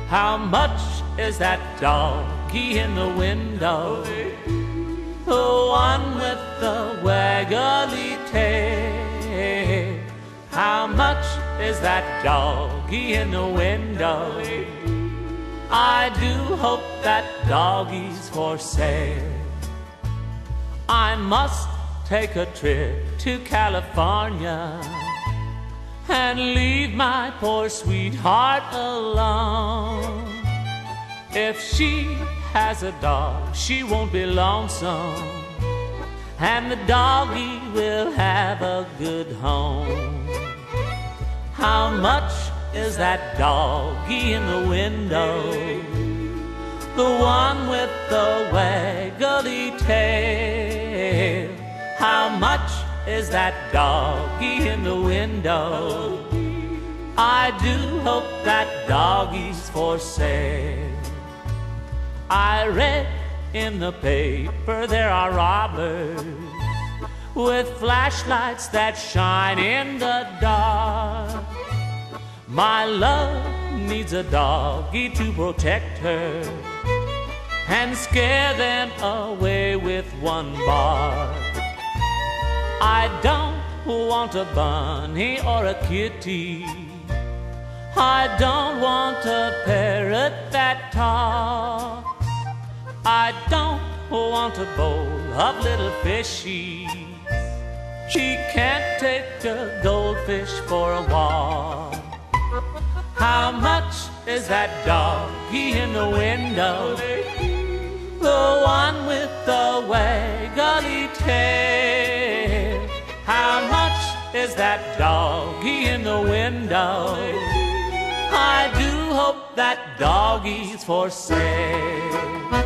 How much is that doggy in the window? The one with the waggly tail. How much is that doggy in the window? I do hope that doggy's for sale. I must take a trip to California and leave my poor sweetheart alone. If she has a dog, she won't be lonesome, and the doggy will have a good home. How much is that doggy in the window? The one with the waggly tail. How much is that doggy in the window? I do hope that doggy's for sale. I read in the paper there are robbers with flashlights that shine in the dark. My love needs a doggy to protect her and scare them away with one bark. I don't want a bunny or a kitty. I don't want a parrot that talks. I don't want a bowl of little fishies. She can't take a goldfish for a walk. How much is that doggy in the window? The one with the waggly tail. How much is that doggy in the window? I do hope that doggy's for sale.